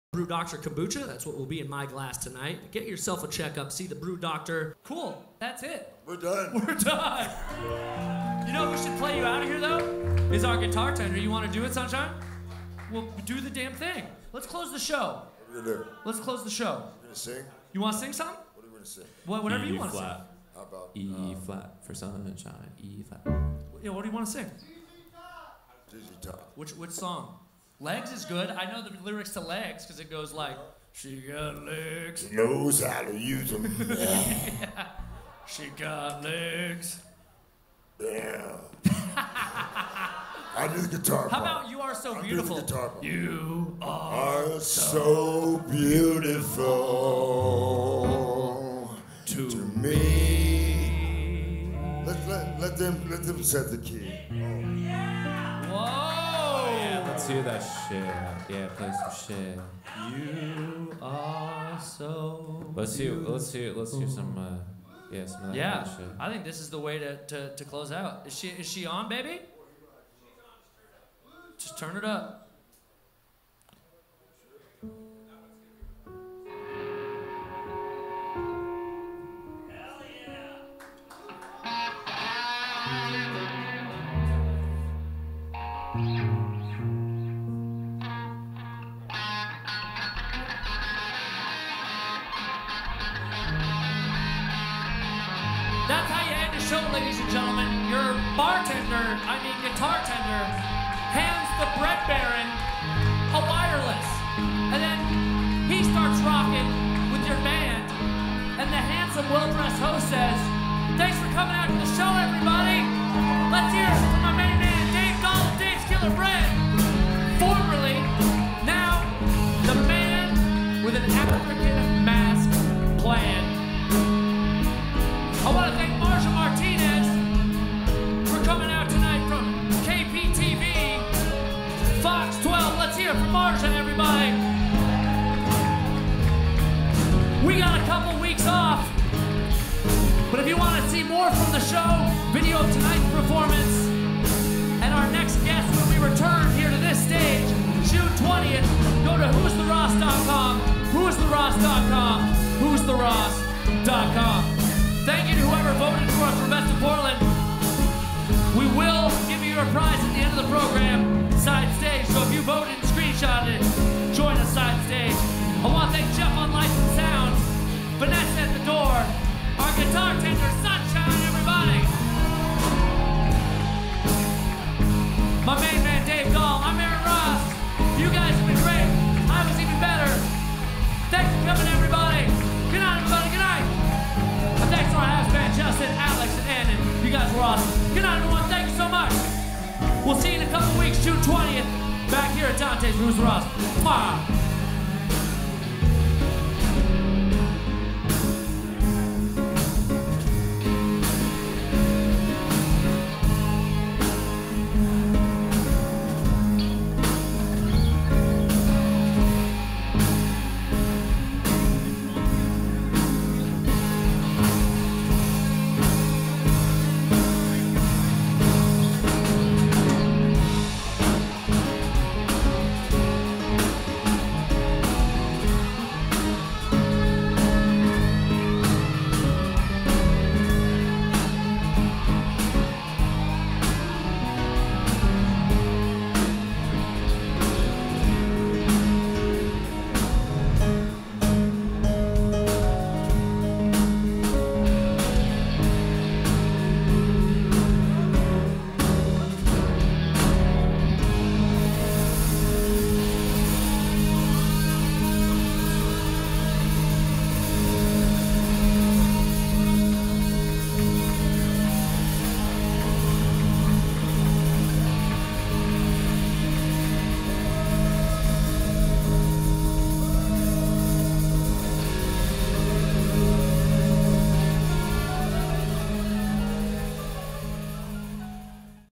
Brew Doctor Kombucha. That's what will be in my glass tonight. Get yourself a checkup. See the Brew Doctor. Cool. That's it. We're done. We're done. You know who should play you out of here, though? Is our guitar tender. You want to do it, Sunshine? Well, do the damn thing. Let's close the show. What are we going to do? Let's close the show. You going to sing? You want to sing something? What are we going to sing? Whatever you want to sing. How about E flat for sunshine. E flat. Yeah, what do you want to sing? ZZ Top. Which song? Legs is good. I know the lyrics to Legs because it goes like, she got legs. She knows how to use them. Yeah. She got legs. Damn. I do the guitar part. How about You Are So Beautiful? Do the guitar part. You are so beautiful to me. Let them set the key. Whoa! Yeah, let's hear that shit. Yeah, play some shit. You are so. Let's hear some. Some of that kind of shit. I think this is the way to close out. Is she on, baby? Just turn it up. That's how you end the show, ladies and gentlemen. Your guitar tender, hands the bread baron a wireless. And then he starts rocking with your band. And the handsome, well-dressed host says, thanks for coming out to the show, everybody. Let's hear it from my main man, Dave Dahl of Dave's Killer Bread. Formerly, now, the man with an African mask plan. I want to thank Marsha Martinez for coming out tonight from KPTV, Fox 12. Let's hear it from Marsha, everybody. We got a couple weeks off, but if you want to see more from the show, video of tonight's performance, and our next guest when we return here to this stage, June 20th, go to who'stheross.com, who'stheross.com, who'stheross.com. Thank you to whoever voted for us for Best of Portland. We will give you your prize at the end of the program, side stage. So if you voted and screenshotted it, join us side stage. I want to thank Jeff on Lights and Sound, Vanessa at the door, our guitar tender, Sunshine, everybody. My main man, Dave Dahl. I'm Aaron Ross. You guys have been great. I was even better. Thanks for coming, everybody. Good night, everybody. Good night. Thanks to our house band, Justin, Alex, and Annan. You guys were awesome. Good night, everyone. Thank you so much. We'll see you in a couple weeks, June 20th, back here at Dante's Who's the Ross. Mwah.